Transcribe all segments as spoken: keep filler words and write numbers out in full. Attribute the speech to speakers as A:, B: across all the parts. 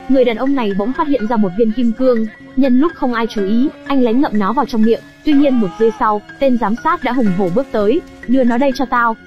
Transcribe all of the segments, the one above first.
A: người đàn ông này bỗng phát hiện ra một viên kim cương. Nhân lúc không ai chú ý, anh lén ngậm nó vào trong miệng. Tuy nhiên một giây sau, tên giám sát đã hùng hổ bước tới. Đưa nó đây cho tao.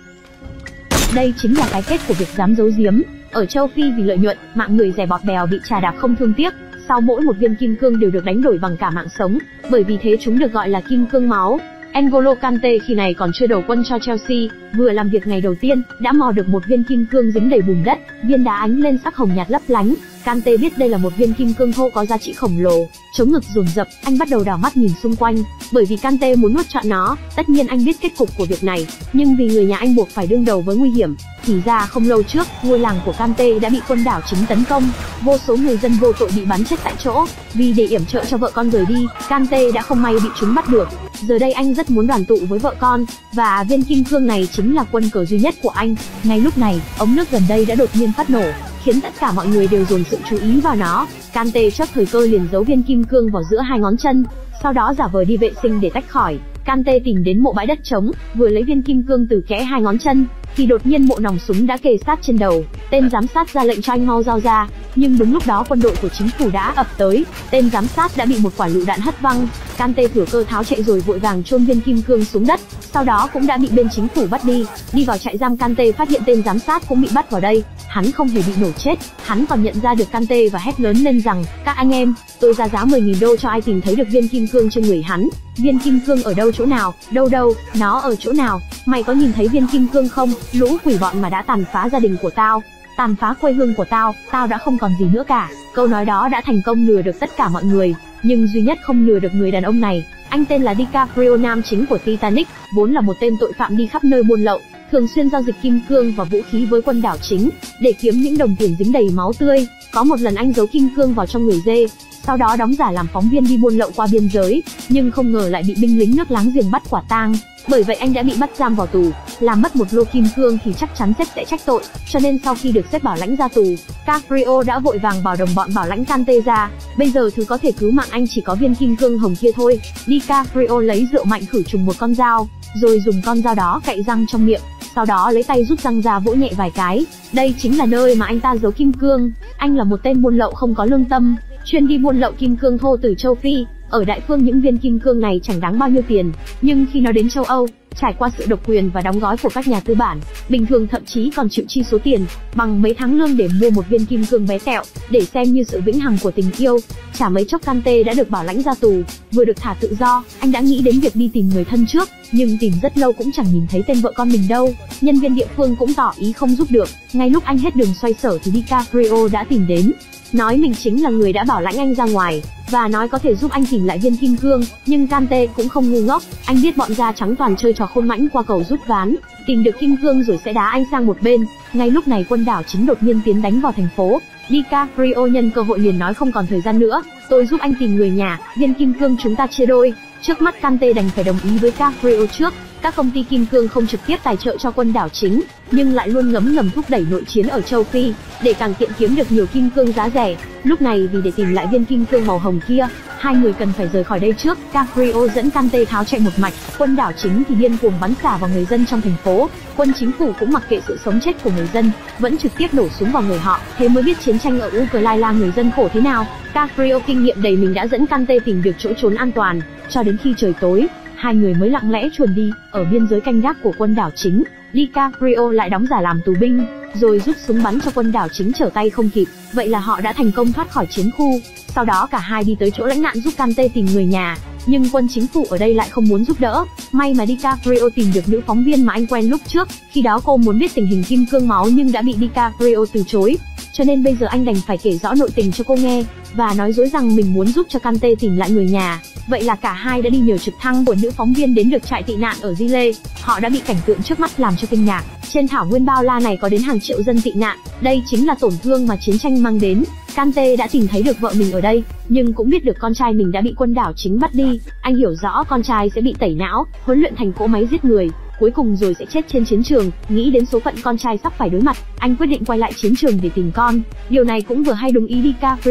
A: Đây chính là cái kết của việc dám giấu giếm. Ở châu Phi vì lợi nhuận, mạng người rẻ bọt bèo bị chà đạp không thương tiếc. Sau mỗi một viên kim cương đều được đánh đổi bằng cả mạng sống, bởi vì thế chúng được gọi là kim cương máu. N'Golo Kante khi này còn chưa đầu quân cho Chelsea, vừa làm việc ngày đầu tiên, đã mò được một viên kim cương dính đầy bùn đất, viên đá ánh lên sắc hồng nhạt lấp lánh. Kante biết đây là một viên kim cương thô có giá trị khổng lồ, chống ngực dồn dập, anh bắt đầu đảo mắt nhìn xung quanh, bởi vì Kante muốn nuốt trọn nó. Tất nhiên anh biết kết cục của việc này, nhưng vì người nhà anh buộc phải đương đầu với nguy hiểm. Thì ra không lâu trước, ngôi làng của Kante đã bị quân đảo chính tấn công, vô số người dân vô tội bị bắn chết tại chỗ. Vì để yểm trợ cho vợ con rời đi, Kante đã không may bị chúng bắt được. Giờ đây anh rất muốn đoàn tụ với vợ con, và viên kim cương này chính là quân cờ duy nhất của anh. Ngay lúc này, ống nước gần đây đã đột nhiên phát nổ, khiến tất cả mọi người đều dồn sự chú ý vào nó. Kante chớp thời cơ liền giấu viên kim cương vào giữa hai ngón chân, sau đó giả vờ đi vệ sinh để tách khỏi. Kante tìm đến mộ bãi đất trống, vừa lấy viên kim cương từ kẽ hai ngón chân, thì đột nhiên bộ nòng súng đã kề sát trên đầu. Tên giám sát ra lệnh cho anh mau giao ra, nhưng đúng lúc đó quân đội của chính phủ đã ập tới. Tên giám sát đã bị một quả lựu đạn hất văng. Kante thừa cơ tháo chạy rồi vội vàng chôn viên kim cương xuống đất, sau đó cũng đã bị bên chính phủ bắt đi. Đi vào trại giam, Kante phát hiện tên giám sát cũng bị bắt vào đây. Hắn không hề bị nổ chết, hắn còn nhận ra được Kante và hét lớn lên rằng: các anh em, tôi ra giá mười nghìn đô cho ai tìm thấy được viên kim cương trên người hắn. Viên kim cương ở đâu, chỗ nào? Đâu đâu, nó ở chỗ nào? Mày có nhìn thấy viên kim cương không? Lũ quỷ bọn mà đã tàn phá gia đình của tao, tàn phá quê hương của tao, tao đã không còn gì nữa cả. Câu nói đó đã thành công lừa được tất cả mọi người, nhưng duy nhất không lừa được người đàn ông này. Anh tên là DiCaprio, nam chính của Titanic, vốn là một tên tội phạm đi khắp nơi buôn lậu, thường xuyên giao dịch kim cương và vũ khí với quân đảo chính để kiếm những đồng tiền dính đầy máu tươi. Có một lần anh giấu kim cương vào trong người dê, sau đó đóng giả làm phóng viên đi buôn lậu qua biên giới, nhưng không ngờ lại bị binh lính nước láng giềng bắt quả tang. Bởi vậy anh đã bị bắt giam vào tù. Làm mất một lô kim cương thì chắc chắn sếp sẽ trách tội, cho nên sau khi được sếp bảo lãnh ra tù, Caprio đã vội vàng bảo đồng bọn bảo lãnh Kante ra. Bây giờ thứ có thể cứu mạng anh chỉ có viên kim cương hồng kia thôi. DiCaprio lấy rượu mạnh khử trùng một con dao, rồi dùng con dao đó cạy răng trong miệng, sau đó lấy tay rút răng ra vỗ nhẹ vài cái. Đây chính là nơi mà anh ta giấu kim cương. Anh là một tên buôn lậu không có lương tâm, chuyên đi buôn lậu kim cương thô từ châu Phi. Ở đại phương những viên kim cương này chẳng đáng bao nhiêu tiền, nhưng khi nó đến châu Âu, trải qua sự độc quyền và đóng gói của các nhà tư bản, bình thường thậm chí còn chịu chi số tiền bằng mấy tháng lương để mua một viên kim cương bé tẹo, để xem như sự vĩnh hằng của tình yêu. Chả mấy chốc Kante đã được bảo lãnh ra tù, vừa được thả tự do, anh đã nghĩ đến việc đi tìm người thân trước, nhưng tìm rất lâu cũng chẳng nhìn thấy tên vợ con mình đâu. Nhân viên địa phương cũng tỏ ý không giúp được. Ngay lúc anh hết đường xoay sở thì DiCaprio đã tìm đến, nói mình chính là người đã bảo lãnh anh ra ngoài, và nói có thể giúp anh tìm lại viên kim cương. Nhưng Kante cũng không ngu ngốc, anh biết bọn da trắng toàn chơi trò khôn mãnh qua cầu rút ván, tìm được kim cương rồi sẽ đá anh sang một bên. Ngay lúc này quân đảo chính đột nhiên tiến đánh vào thành phố. DiCaprio nhân cơ hội liền nói không còn thời gian nữa, tôi giúp anh tìm người nhà, viên kim cương chúng ta chia đôi. Trước mắt Kante đành phải đồng ý với Caprio trước. Các công ty kim cương không trực tiếp tài trợ cho quân đảo chính, nhưng lại luôn ngấm ngầm thúc đẩy nội chiến ở châu Phi, để càng tiện kiếm được nhiều kim cương giá rẻ. Lúc này vì để tìm lại viên kim cương màu hồng kia, hai người cần phải rời khỏi đây trước. Caprio dẫn Kante tháo chạy một mạch, quân đảo chính thì điên cuồng bắn xả vào người dân trong thành phố. Quân chính phủ cũng mặc kệ sự sống chết của người dân, vẫn trực tiếp nổ súng vào người họ. Thế mới biết chiến tranh ở Ukraine người dân khổ thế nào. Caprio kinh nghiệm đầy mình đã dẫn Kante tìm được chỗ trốn an toàn. Cho đến khi trời tối, hai người mới lặng lẽ chuồn đi. Ở biên giới canh gác của quân đảo chính, DiCaprio lại đóng giả làm tù binh, rồi rút súng bắn cho quân đảo chính trở tay không kịp. Vậy là họ đã thành công thoát khỏi chiến khu. Sau đó cả hai đi tới chỗ lãnh nạn giúp Kante tìm người nhà, nhưng quân chính phủ ở đây lại không muốn giúp đỡ. May mà DiCaprio tìm được nữ phóng viên mà anh quen lúc trước. Khi đó cô muốn biết tình hình kim cương máu nhưng đã bị DiCaprio từ chối, cho nên bây giờ anh đành phải kể rõ nội tình cho cô nghe, và nói dối rằng mình muốn giúp cho Kante tìm lại người nhà. Vậy là cả hai đã đi nhờ trực thăng của nữ phóng viên đến được trại tị nạn ở Gile. Họ đã bị cảnh tượng trước mắt làm cho kinh ngạc. Trên thảo nguyên bao la này có đến hàng triệu dân tị nạn. Đây chính là tổn thương mà chiến tranh mang đến. Kante đã tìm thấy được vợ mình ở đây, nhưng cũng biết được con trai mình đã bị quân đảo chính bắt đi. Anh hiểu rõ con trai sẽ bị tẩy não, huấn luyện thành cỗ máy giết người, cuối cùng rồi sẽ chết trên chiến trường. Nghĩ đến số phận con trai sắp phải đối mặt, anh quyết định quay lại chiến trường để tìm con. Điều này cũng vừa hay đúng ý DiCaprio.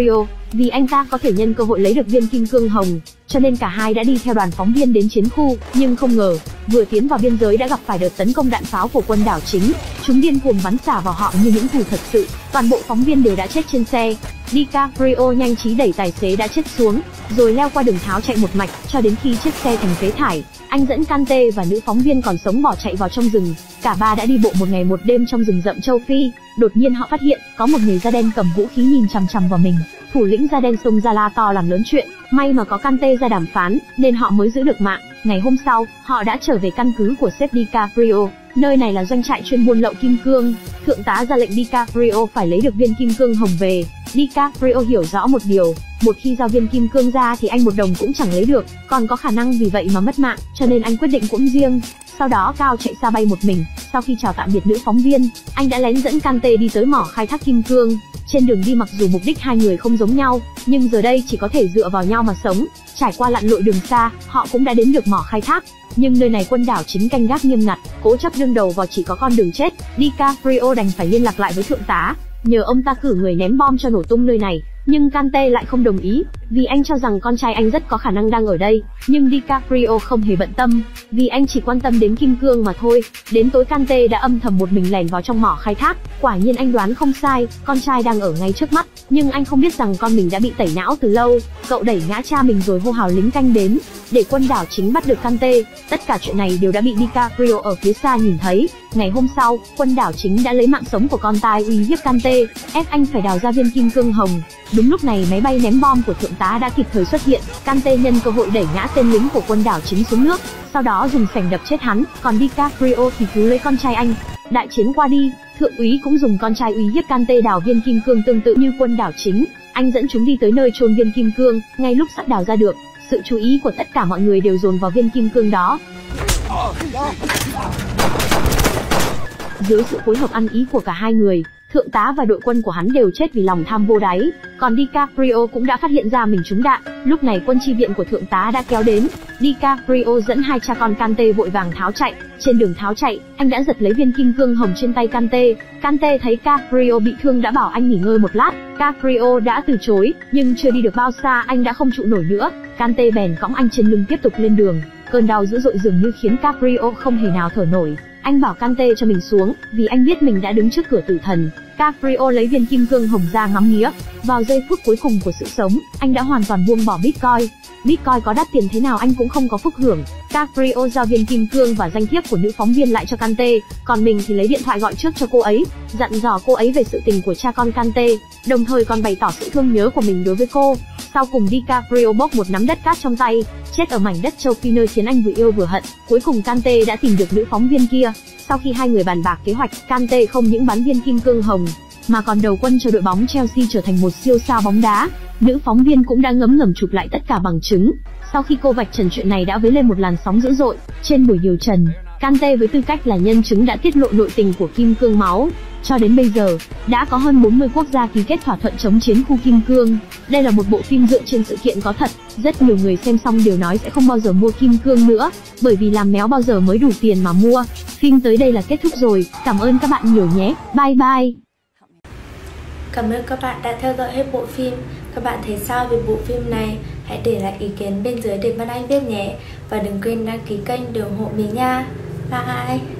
A: Vì anh ta có thể nhân cơ hội lấy được viên kim cương hồng, cho nên cả hai đã đi theo đoàn phóng viên đến chiến khu, nhưng không ngờ, vừa tiến vào biên giới đã gặp phải đợt tấn công đạn pháo của quân đảo chính. Chúng điên cuồng bắn xả vào họ như những thù thật sự, toàn bộ phóng viên đều đã chết trên xe. DiCaprio nhanh trí đẩy tài xế đã chết xuống, rồi leo qua đường tháo chạy một mạch, cho đến khi chiếc xe thành phế thải. Anh dẫn Kante và nữ phóng viên còn sống bỏ chạy vào trong rừng. Cả ba đã đi bộ một ngày một đêm trong rừng rậm châu Phi. Đột nhiên họ phát hiện, có một người da đen cầm vũ khí nhìn chằm chằm vào mình. Thủ lĩnh da đen xông ra la to làm lớn chuyện, may mà có Kante ra đàm phán, nên họ mới giữ được mạng. Ngày hôm sau, họ đã trở về căn cứ của sếp DiCaprio. Nơi này là doanh trại chuyên buôn lậu kim cương. Thượng tá ra lệnh DiCaprio phải lấy được viên kim cương hồng về. DiCaprio hiểu rõ một điều, một khi giao viên kim cương ra thì anh một đồng cũng chẳng lấy được, còn có khả năng vì vậy mà mất mạng, cho nên anh quyết định cũng riêng. Sau đó Cao chạy xa bay một mình. Sau khi chào tạm biệt nữ phóng viên, anh đã lén dẫn Kante đi tới mỏ khai thác kim cương. Trên đường đi mặc dù mục đích hai người không giống nhau, nhưng giờ đây chỉ có thể dựa vào nhau mà sống. Trải qua lặn lội đường xa, họ cũng đã đến được mỏ khai thác. Nhưng nơi này quân đảo chính canh gác nghiêm ngặt, cố chấp đương đầu vào chỉ có con đường chết. DiCaprio đành phải liên lạc lại với thượng tá, nhờ ông ta cử người ném bom cho nổ tung nơi này. Nhưng Kante lại không đồng ý, vì anh cho rằng con trai anh rất có khả năng đang ở đây. Nhưng DiCaprio không hề bận tâm, vì anh chỉ quan tâm đến kim cương mà thôi. Đến tối Kante đã âm thầm một mình lẻn vào trong mỏ khai thác. Quả nhiên anh đoán không sai, con trai đang ở ngay trước mắt. Nhưng anh không biết rằng con mình đã bị tẩy não từ lâu. Cậu đẩy ngã cha mình rồi hô hào lính canh đến, để quân đảo chính bắt được Kante. Tất cả chuyện này đều đã bị DiCaprio ở phía xa nhìn thấy. Ngày hôm sau, quân đảo chính đã lấy mạng sống của con trai uy hiếp Kante, ép anh phải đào ra viên kim cương hồng. Đúng lúc này máy bay ném bom của thượng tá đã kịp thời xuất hiện. Kante nhân cơ hội đẩy ngã tên lính của quân đảo chính xuống nước, sau đó dùng sành đập chết hắn, còn DiCaprio thì cứu lấy con trai anh. Đại chiến qua đi, thượng úy cũng dùng con trai uy hiếp Kante đào viên kim cương tương tự như quân đảo chính. Anh dẫn chúng đi tới nơi chôn viên kim cương. Ngay lúc sắp đào ra được, sự chú ý của tất cả mọi người đều dồn vào viên kim cương đó. Dưới sự phối hợp ăn ý của cả hai người, thượng tá và đội quân của hắn đều chết vì lòng tham vô đáy. Còn DiCaprio cũng đã phát hiện ra mình trúng đạn. Lúc này quân chi viện của thượng tá đã kéo đến. DiCaprio dẫn hai cha con Kante vội vàng tháo chạy. Trên đường tháo chạy, anh đã giật lấy viên kim cương hồng trên tay Kante. Kante thấy Caprio bị thương đã bảo anh nghỉ ngơi một lát. Caprio đã từ chối, nhưng chưa đi được bao xa anh đã không trụ nổi nữa. Kante bèn cõng anh trên lưng tiếp tục lên đường. Cơn đau dữ dội dường như khiến Caprio không hề nào thở nổi. Anh bảo Kante cho mình xuống, vì anh biết mình đã đứng trước cửa tử thần. Caprio lấy viên kim cương hồng ra ngắm nghía. Vào giây phút cuối cùng của sự sống, anh đã hoàn toàn buông bỏ Bitcoin. Bitcoin có đắt tiền thế nào anh cũng không có phúc hưởng. Caprio giao viên kim cương và danh thiếp của nữ phóng viên lại cho Kante, còn mình thì lấy điện thoại gọi trước cho cô ấy, dặn dò cô ấy về sự tình của cha con Kante, đồng thời còn bày tỏ sự thương nhớ của mình đối với cô. Sau cùng DiCaprio bốc một nắm đất cát trong tay, chết ở mảnh đất châu Phi nơi khiến anh vừa yêu vừa hận. Cuối cùng Kante đã tìm được nữ phóng viên kia. Sau khi hai người bàn bạc kế hoạch, Kante không những bắn viên kim cương hồng, mà còn đầu quân cho đội bóng Chelsea trở thành một siêu sao bóng đá. Nữ phóng viên cũng đã ngấm ngầm chụp lại tất cả bằng chứng. Sau khi cô vạch trần chuyện này đã vấy lên một làn sóng dữ dội. Trên buổi điều trần, Kante với tư cách là nhân chứng đã tiết lộ nội tình của kim cương máu. Cho đến bây giờ, đã có hơn bốn mươi quốc gia ký kết thỏa thuận chống chiến khu kim cương. Đây là một bộ phim dựa trên sự kiện có thật. Rất nhiều người xem xong đều nói sẽ không bao giờ mua kim cương nữa, bởi vì làm méo bao giờ mới đủ tiền mà mua. Phim tới đây là kết thúc rồi. Cảm ơn các bạn nhiều nhé. Bye bye.
B: Cảm ơn các bạn đã theo dõi hết bộ phim. Các bạn thấy sao về bộ phim này? Hãy để lại ý kiến bên dưới để Vân Anh biết nhé. Và đừng quên đăng ký kênh để ủng hộ mình nha. Bye.